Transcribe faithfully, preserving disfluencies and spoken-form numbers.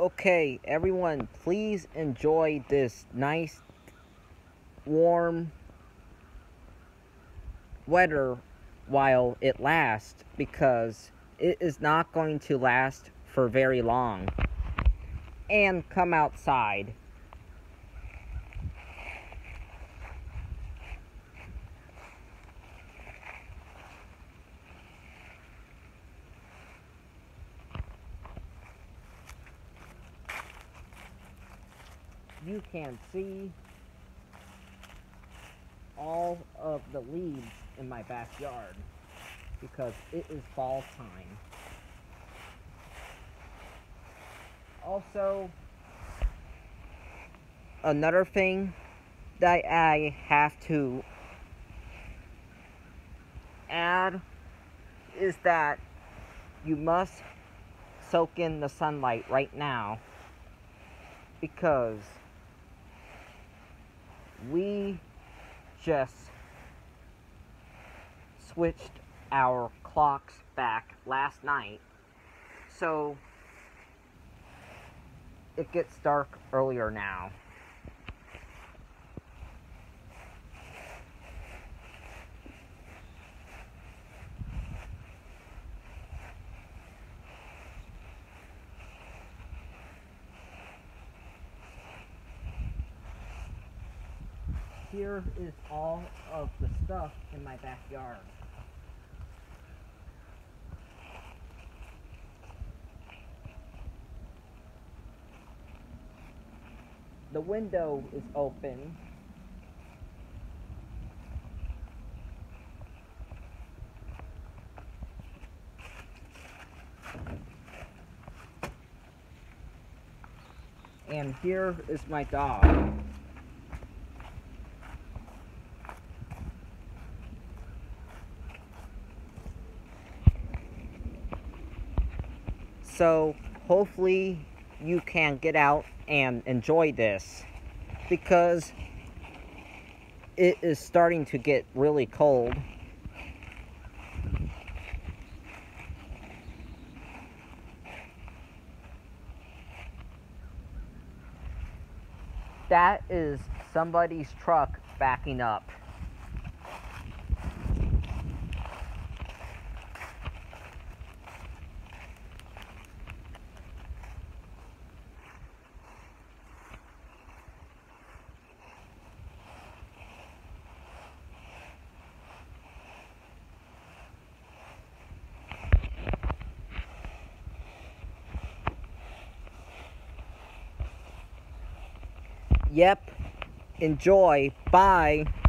Okay, everyone, please enjoy this nice, warm weather while it lasts, because it is not going to last for very long. And come outside. You can see all of the leaves in my backyard because it is fall time. Also, another thing that I have to add is that you must soak in the sunlight right now, because we just switched our clocks back last night, so it gets dark earlier now. Here is all of the stuff in my backyard. The window is open. And here is my dog. So hopefully you can get out and enjoy this, because it is starting to get really cold. That is somebody's truck backing up. Yep. Enjoy. Bye.